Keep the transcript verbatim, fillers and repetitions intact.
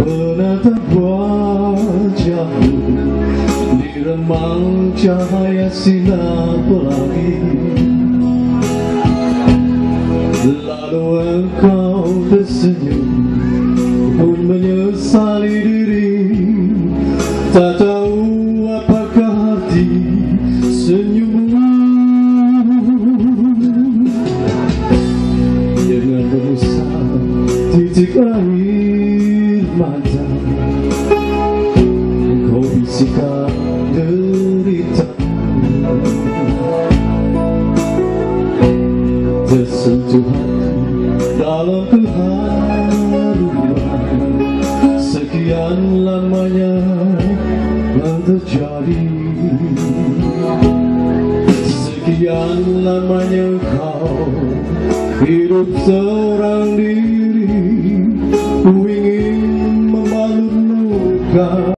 menatap wajahmu di remang cahaya sinar pelangi. Lalu engkau tersenyum pun menyesali diri, tak tahu apakah arti senyummu. Dengan mengusap titik air mata, kau bisikan derita, tersentuh hati dalam keharuan. Sekian lamanya yang terjadi, sekian lamanya kau hidup seorang diri. Ku ingin membalut luka